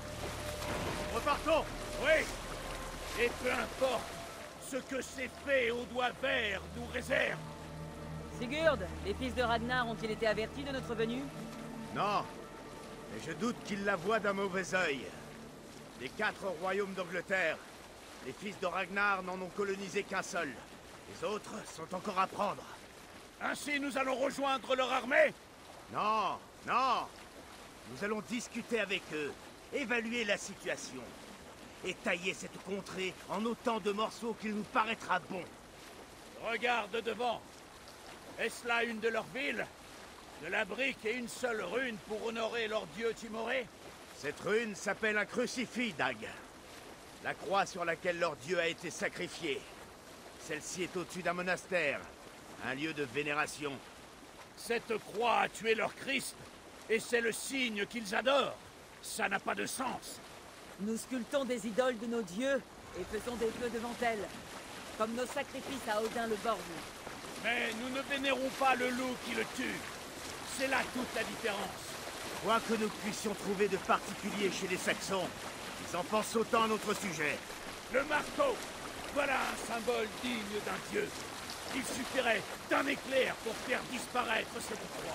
Repartons. Oui. Et peu importe ce que ces fées aux doigts verts nous réservent. Sigurd, les fils de Ragnar ont-ils été avertis de notre venue? Non. Mais je doute qu'ils la voient d'un mauvais œil. Des 4 royaumes d'Angleterre, les fils de Ragnar n'en ont colonisé qu'un seul. Les autres sont encore à prendre. Ainsi nous allons rejoindre leur armée? Non, non. Nous allons discuter avec eux, évaluer la situation, et tailler cette contrée en autant de morceaux qu'il nous paraîtra bon. Regarde devant. Est-ce là une de leurs villes? De la brique et une seule rune pour honorer leur dieu timoré? Cette rune s'appelle un crucifix, Dag. La croix sur laquelle leur dieu a été sacrifié. Celle-ci est au-dessus d'un monastère, un lieu de vénération. Cette croix a tué leur Christ, et c'est le signe qu'ils adorent. Ça n'a pas de sens. Nous sculptons des idoles de nos dieux et faisons des vœux devant elles, comme nos sacrifices à Odin le Borgne. Mais nous ne vénérons pas le loup qui le tue. C'est là toute la différence. Quoi que nous puissions trouver de particulier chez les Saxons, ils en pensent autant à notre sujet. Le marteau, voilà un symbole digne d'un dieu. Il suffirait d'un éclair pour faire disparaître cette croix.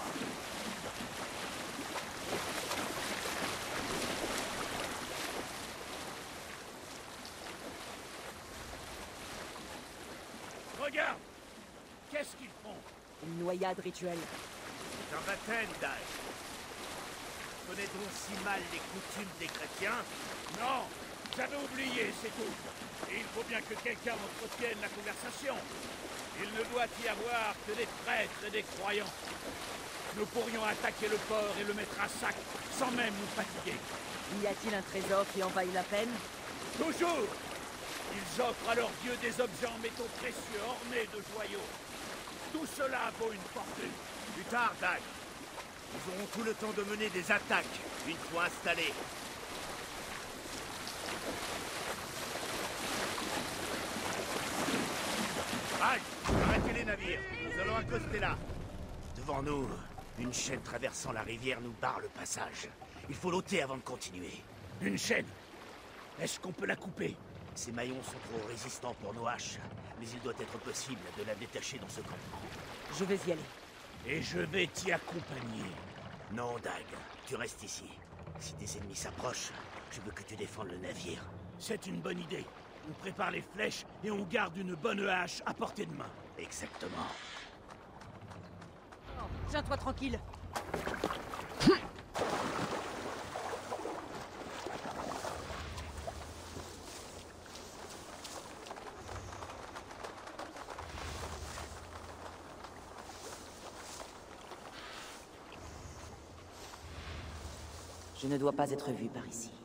Regarde! Qu'est-ce qu'ils font? Une noyade rituelle. C'est un baptême, Dag. Connaît-on si mal les coutumes des chrétiens? Non, j'avais oublié, c'est tout. Et il faut bien que quelqu'un entretienne la conversation. Il ne doit y avoir que des prêtres et des croyants. Nous pourrions attaquer le port et le mettre à sac, sans même nous fatiguer. Y a-t-il un trésor qui en vaille la peine? Toujours! Ils offrent à leurs dieux des objets en métaux précieux ornés de joyaux. Tout cela vaut une fortune. Plus tard, Dag. Nous aurons tout le temps de mener des attaques, une fois installés. Halt! Arrêtez les navires. Nous allons accoster là. Devant nous, une chaîne traversant la rivière nous barre le passage. Il faut l'ôter avant de continuer. Une chaîne? Est-ce qu'on peut la couper? Ces maillons sont trop résistants pour nos haches. mais il doit être possible de la détacher dans ce campement. Je vais y aller. Et je vais t'y accompagner. Non, Dag, tu restes ici. Si des ennemis s'approchent, je veux que tu défendes le navire. C'est une bonne idée. On prépare les flèches et on garde une bonne hache à portée de main. Exactement. Tiens-toi tranquille. Je ne dois pas être vu par ici.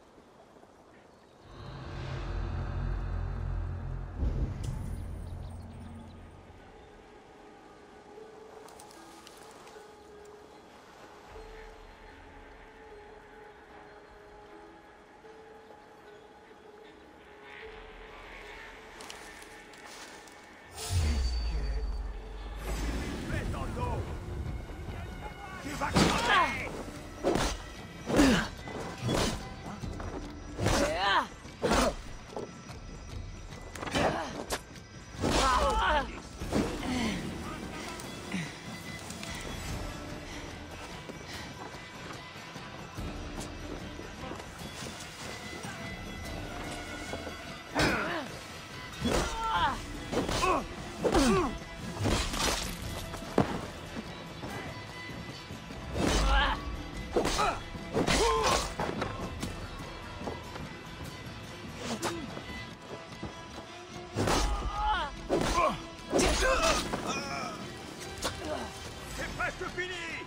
C'est presque fini.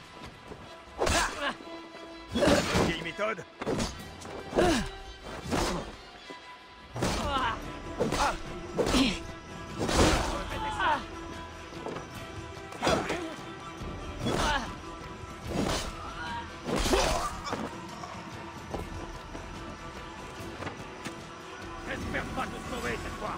Vieille méthode. J'espère pas te sauver cette fois.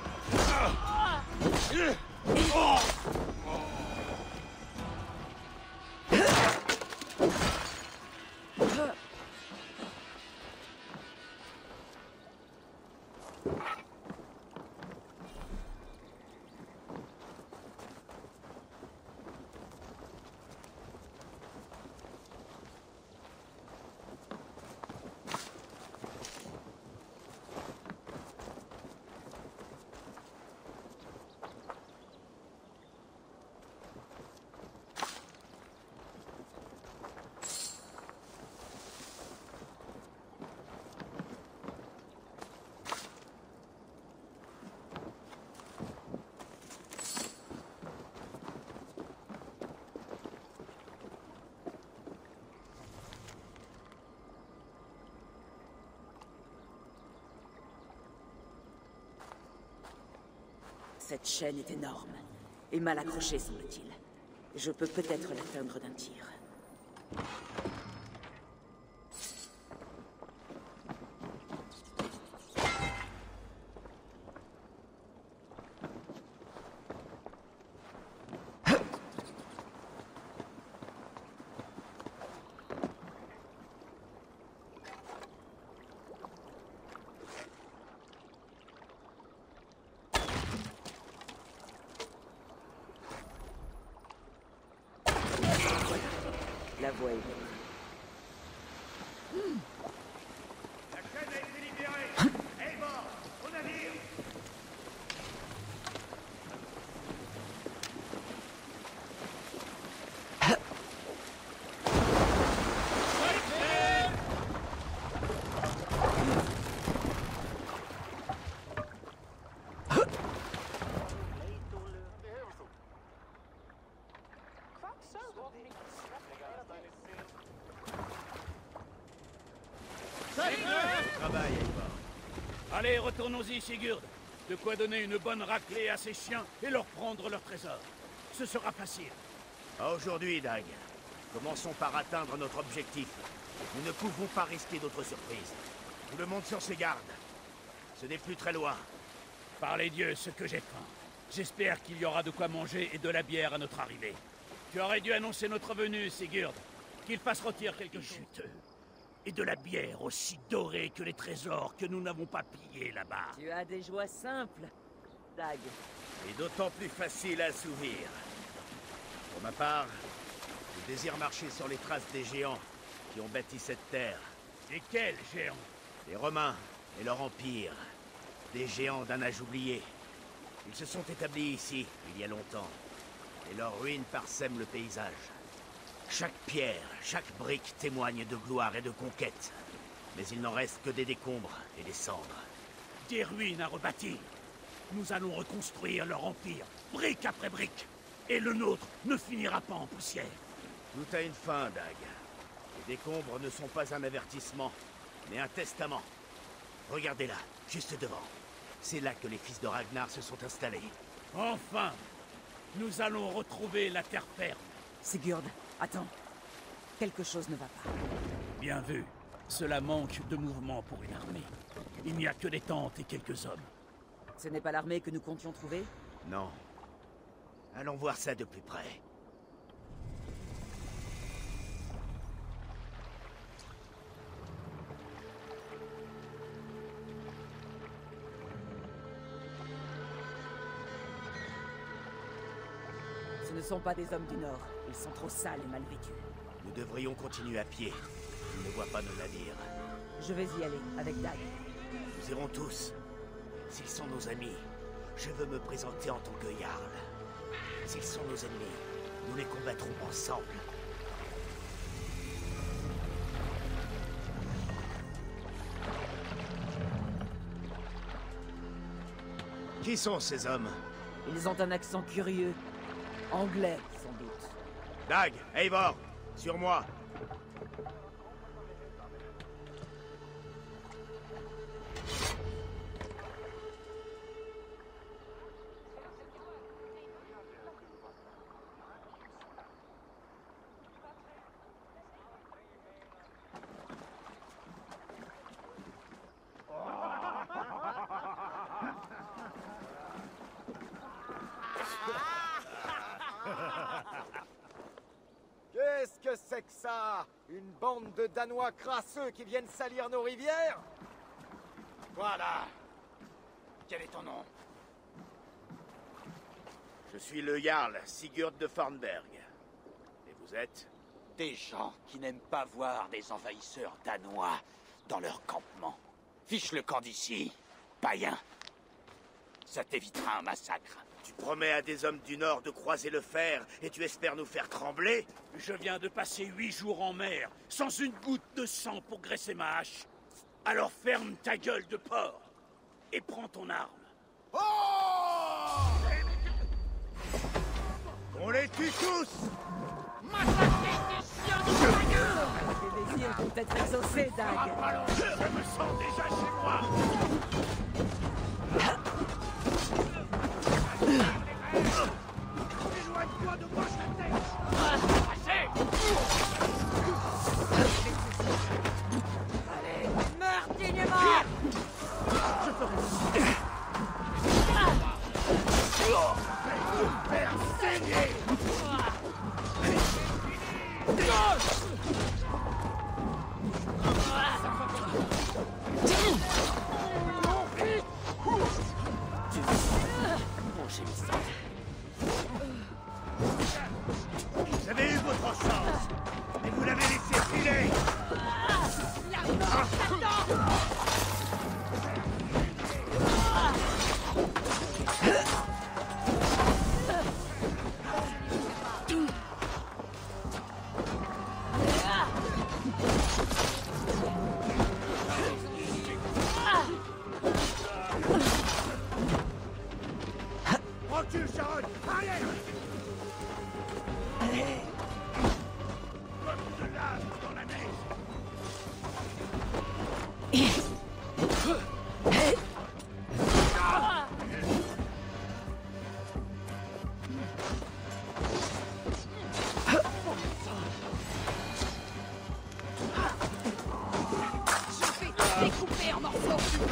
Cette chaîne est énorme et mal accrochée, semble-t-il. Je peux peut-être l'atteindre d'un tir. La voie est bonne. La chaîne a été libérée. Elle est morte. Au navire. Travail, allez, retournons-y, Sigurd. De quoi donner une bonne raclée à ces chiens et leur prendre leur trésor. Ce sera facile. Aujourd'hui, Dag. Commençons par atteindre notre objectif. Nous ne pouvons pas risquer d'autres surprises. Tout le monde sur ses gardes. Ce n'est plus très loin. Par les dieux, ce que j'ai faim. J'espère qu'il y aura de quoi manger et de la bière à notre arrivée. Tu aurais dû annoncer notre venue, Sigurd. Qu'il fasse rôtir quelque chose. Et de la bière aussi dorée que les trésors que nous n'avons pas pillés là-bas. Tu as des joies simples. Dag. Et d'autant plus facile à assouvir. Pour ma part, je désire marcher sur les traces des géants qui ont bâti cette terre. Et quels géants? Les Romains et leur empire. Des géants d'un âge oublié. Ils se sont établis ici, il y a longtemps. Et leurs ruines parsèment le paysage. Chaque pierre, chaque brique témoigne de gloire et de conquête. Mais il n'en reste que des décombres et des cendres. Des ruines à rebâtir. Nous allons reconstruire leur empire, brique après brique. Et le nôtre ne finira pas en poussière. Tout a une fin, Dag. Les décombres ne sont pas un avertissement, mais un testament. Regardez là, juste devant. C'est là que les fils de Ragnar se sont installés. Enfin, nous allons retrouver la terre ferme. Sigurd, attends. Quelque chose ne va pas. Bien vu. Cela manque de mouvement pour une armée. Il n'y a que des tentes et quelques hommes. Ce n'est pas l'armée que nous comptions trouver? Non. Allons voir ça de plus près. Ce ne sont pas des hommes du Nord. Ils sont trop sales et mal vêtus. Nous devrions continuer à pied. Je ne vois pas nos navires. Je vais y aller, avec Dag. Nous irons tous. S'ils sont nos amis, je veux me présenter en tant que Jarl. S'ils sont nos ennemis, nous les combattrons ensemble. Qui sont ces hommes? Ils ont un accent curieux. Anglais, sans doute. Dag, Eivor, sur moi. Qu'est-ce que c'est que ça? Une bande de Danois crasseux qui viennent salir nos rivières? Voilà. Quel est ton nom? Je suis le Jarl, Sigurd de Farnberg. Et vous êtes? Des gens qui n'aiment pas voir des envahisseurs danois dans leur campement. Fiche le camp d'ici, païen. Ça t'évitera un massacre. Tu promets à des hommes du Nord de croiser le fer et tu espères nous faire trembler? Je viens de passer 8 jours en mer, sans une goutte de sang pour graisser ma hache. Alors ferme ta gueule de porc et prends ton arme. Oh! On les tue tous! Massacrer ces chiens de païens! Tes désirs vont être exaucés, Dag. Je me sens déjà chez moi. Éloigne-toi de moi, je t'aide. Assez! Allez, meurs dignement! Je ferai faire saigner! Vous avez eu votre chance, mais vous l'avez laissé filer! La mort t'attend! Recule, Sharon! Arrière! Comme de lave dans la neige! Je vais te découper en morceaux!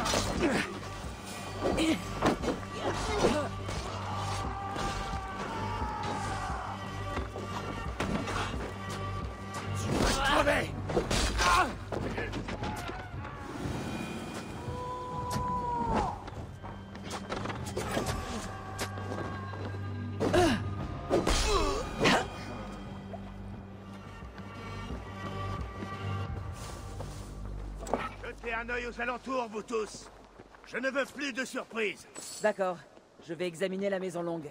Crevez! Jetez un œil aux alentours, vous tous. Je ne veux plus de surprises. D'accord. Je vais examiner la maison longue.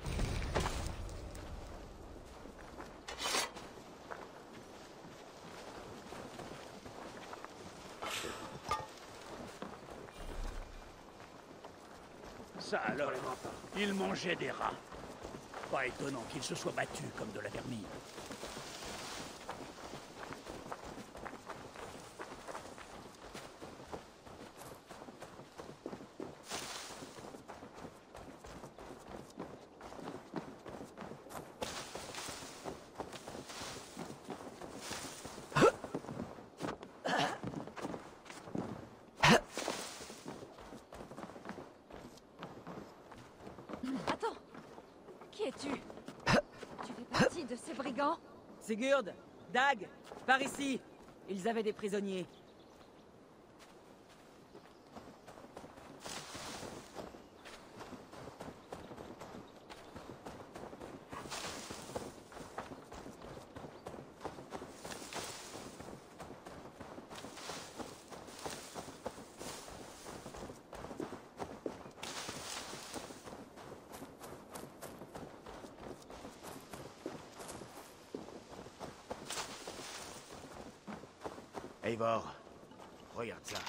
Ça alors, il mangeait des rats. Pas étonnant qu'il se soit battu comme de la vermine. Attends. Qui es-tu? Tu fais partie de ces brigands? Sigurd, Dag, par ici. Ils avaient des prisonniers. Eivor, regarde ça.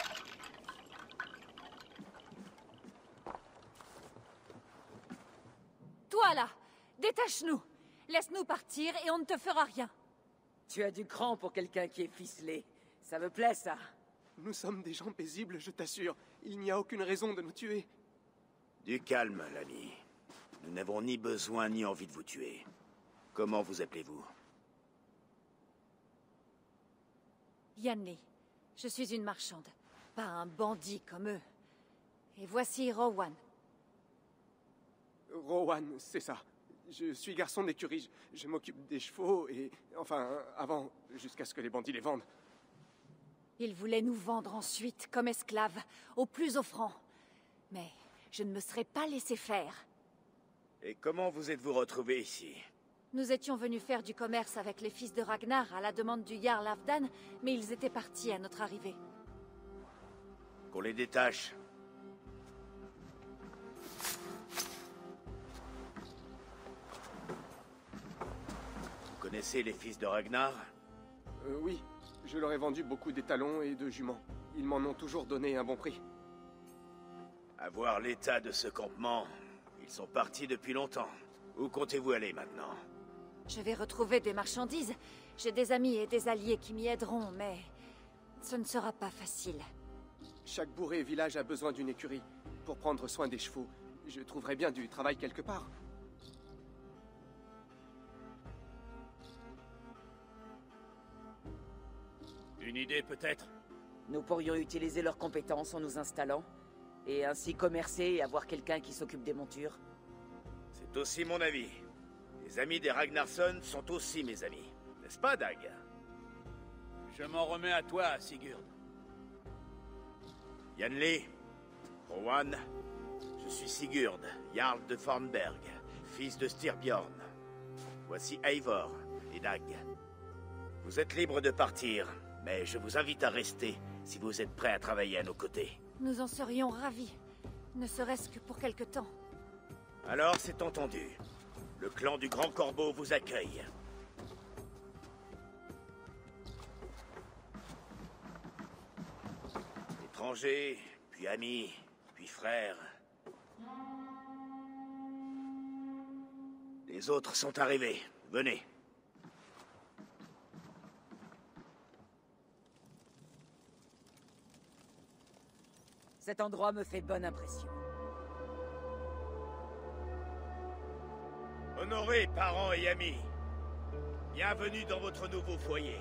Toi là, détache-nous. Laisse-nous partir et on ne te fera rien. Tu as du cran pour quelqu'un qui est ficelé. Ça me plaît, ça. Nous sommes des gens paisibles, je t'assure. Il n'y a aucune raison de nous tuer. Du calme, l'ami. Nous n'avons ni besoin ni envie de vous tuer. Comment vous appelez-vous? Yanni, je suis une marchande, pas un bandit comme eux. Et voici Rowan. Rowan, c'est ça. Je suis garçon d'écurie. Je m'occupe des chevaux et... Enfin, avant, jusqu'à ce que les bandits les vendent. Ils voulaient nous vendre ensuite comme esclaves, au plus offrant. Mais je ne me serais pas laissé faire. Et comment vous êtes-vous retrouvés ici? Nous étions venus faire du commerce avec les fils de Ragnar à la demande du Jarl Halfdan, mais ils étaient partis à notre arrivée. Qu'on les détache. Vous connaissez les fils de Ragnar? Oui, je leur ai vendu beaucoup d'étalons et de juments. Ils m'en ont toujours donné un bon prix. À voir l'état de ce campement, ils sont partis depuis longtemps. Où comptez-vous aller maintenant? Je vais retrouver des marchandises. J'ai des amis et des alliés qui m'y aideront, mais ce ne sera pas facile. Chaque bourg et village a besoin d'une écurie pour prendre soin des chevaux. Je trouverai bien du travail quelque part. Une idée peut-être? Nous pourrions utiliser leurs compétences en nous installant, et ainsi commercer et avoir quelqu'un qui s'occupe des montures. C'est aussi mon avis. Les amis des Ragnarsson sont aussi mes amis. N'est-ce pas, Dag? Je m'en remets à toi, Sigurd. Yanli, Rowan, je suis Sigurd, Jarl de Fornberg, fils de Styrbjorn. Voici Eivor et Dag. Vous êtes libres de partir, mais je vous invite à rester si vous êtes prêts à travailler à nos côtés. Nous en serions ravis, ne serait-ce que pour quelque temps. Alors, c'est entendu. Le clan du Grand Corbeau vous accueille. Étrangers, puis amis, puis frères. Les autres sont arrivés. Venez. Cet endroit me fait bonne impression. Honorés parents et amis, bienvenue dans votre nouveau foyer.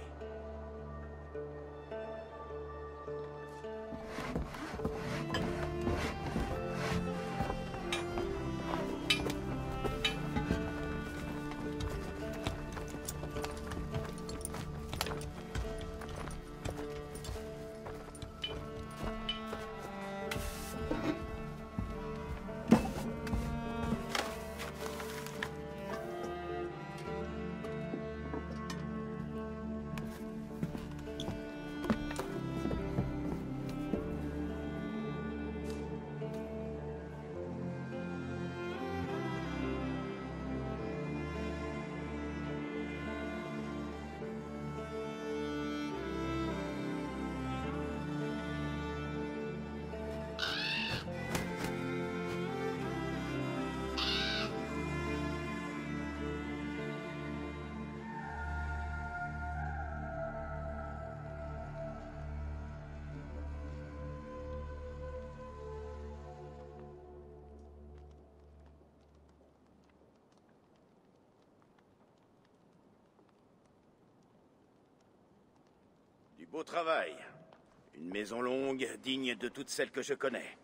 Beau travail. Une maison longue, digne de toutes celles que je connais.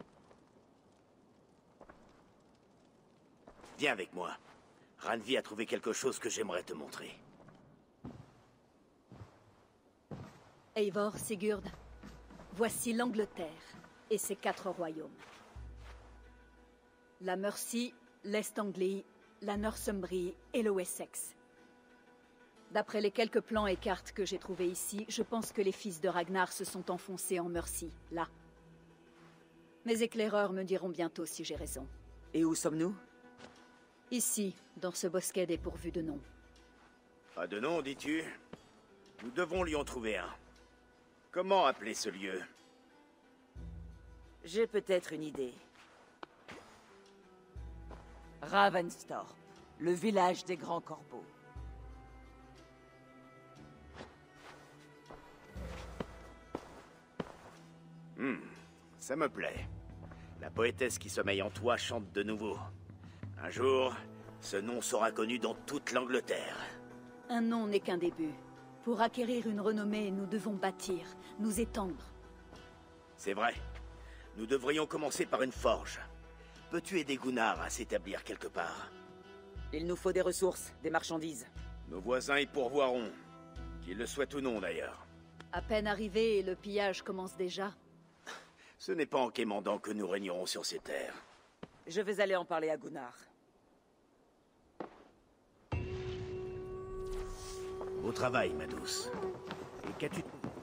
Viens avec moi. Randvi a trouvé quelque chose que j'aimerais te montrer. Eivor, Sigurd, voici l'Angleterre et ses 4 royaumes. La Mercie, l'Est Anglie, la Northumbrie et le Wessex. D'après les quelques plans et cartes que j'ai trouvés ici, je pense que les fils de Ragnar se sont enfoncés en Mercie, là. Mes éclaireurs me diront bientôt si j'ai raison. Et où sommes-nous? Ici, dans ce bosquet dépourvu de nom. Pas de nom, dis-tu? Nous devons lui en trouver un. Comment appeler ce lieu? J'ai peut-être une idée. Ravensthorpe, le village des grands corbeaux. Ça me plaît. La poétesse qui sommeille en toi chante de nouveau. Un jour, ce nom sera connu dans toute l'Angleterre. Un nom n'est qu'un début. Pour acquérir une renommée, nous devons bâtir, nous étendre. C'est vrai. Nous devrions commencer par une forge. Peux-tu aider Gunnar à s'établir quelque part? Il nous faut des ressources, des marchandises. Nos voisins y pourvoiront. Qu'ils le souhaitent ou non, d'ailleurs. À peine arrivé et le pillage commence déjà. Ce n'est pas en quémandant que nous régnerons sur ces terres. Je vais aller en parler à Gunnar. Au travail, ma douce. Et qu'as-tu...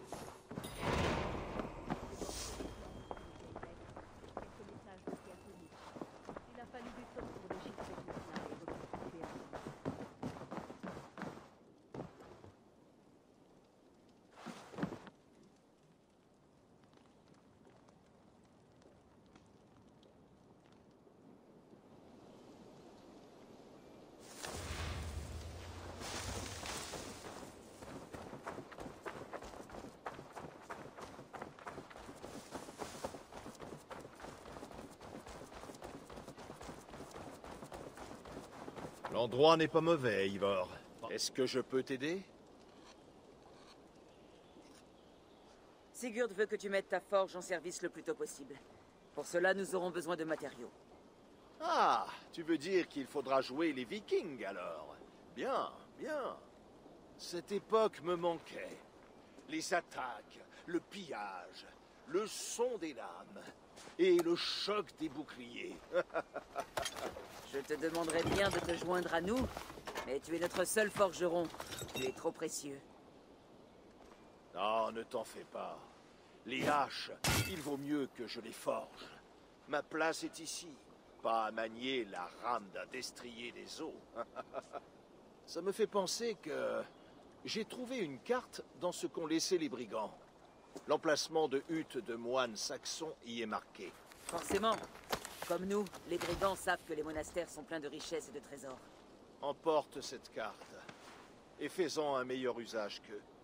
L'endroit n'est pas mauvais, Eivor. Est-ce que je peux t'aider? Sigurd veut que tu mettes ta forge en service le plus tôt possible. Pour cela, nous aurons besoin de matériaux. Ah, tu veux dire qu'il faudra jouer les Vikings, alors? Bien, bien. Cette époque me manquait. Les attaques, le pillage, le son des lames et le choc des boucliers. Je te demanderais bien de te joindre à nous, mais tu es notre seul forgeron. Tu es trop précieux. Non, ne t'en fais pas. Les haches, il vaut mieux que je les forge. Ma place est ici, pas à manier la rame d'un destrier des eaux. Ça me fait penser que j'ai trouvé une carte dans ce qu'ont laissé les brigands. L'emplacement de huttes de moines saxons y est marqué. Forcément. Comme nous, les brigands savent que les monastères sont pleins de richesses et de trésors. Emporte cette carte et fais-en un meilleur usage qu'eux.